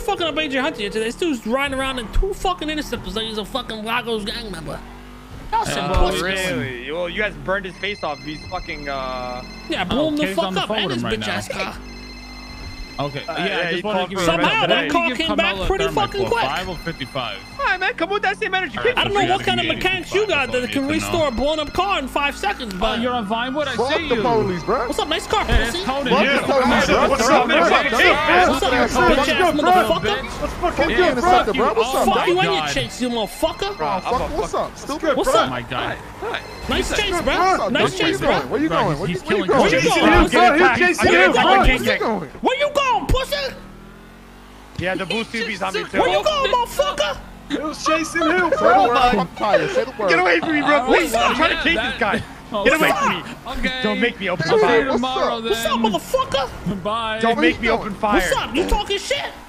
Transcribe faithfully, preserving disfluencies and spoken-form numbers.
fucking up A J Hunter today. This dude's riding around in two fucking interceptors like he's a fucking Lagos gang member. Y'all some Oh, pussies. really? Well, you guys burned his face off. He's fucking, uh... Yeah, blew Oh, him the K's fuck on the up phone and with his him right bitch now. ass car. Okay, Uh, yeah, yeah, I just he wanted to called give for you a Somehow red that light. car Give came Carmelo back pretty a thermite fucking for quick. five oh fifty-five. All right, man. Come with that same energy. I don't know what kind of Yeah, mechanics you got that can restore a blown up car in five seconds, Oh, but you're on Vinewood? I Fuck see the you. police, bro. what's up? Nice car, Hey, it's pussy. Conan. Fuck Yeah. the police, bro. What's up, man? What's Fucking up, man. What's up, you What's bitch ass good, bro? motherfucker? What's fucking Yeah, good, fuck sucker, you. bro? What's Oh, up, Fuck bro? you and God. your chicks, you motherfucker. Oh, fuck, what's up? Stupid. What's Oh up? my God. Nice chase, What's bro. up? Nice Where chase, you bro. going? Where you Bro, going? Where he's you where you killing going? Where you Chasing going? him, get attacked. chasing Get him, attacked. bro? Gang, Where you gang. going? Where you going, pussy? Yeah, the boost T V's on me, too. Where you going, motherfucker? He was chasing him, bro. I'm tired. Say the word. Get away from me, bro. Please. What's I'm up? trying to Yeah, chase that- this guy. Oh, Get away what's from me. Okay. Don't make me open I'll see you fire. What's tomorrow up? then. What's up, motherfucker? Bye. Don't Where make you me going? open fire. What's up? You talking shit?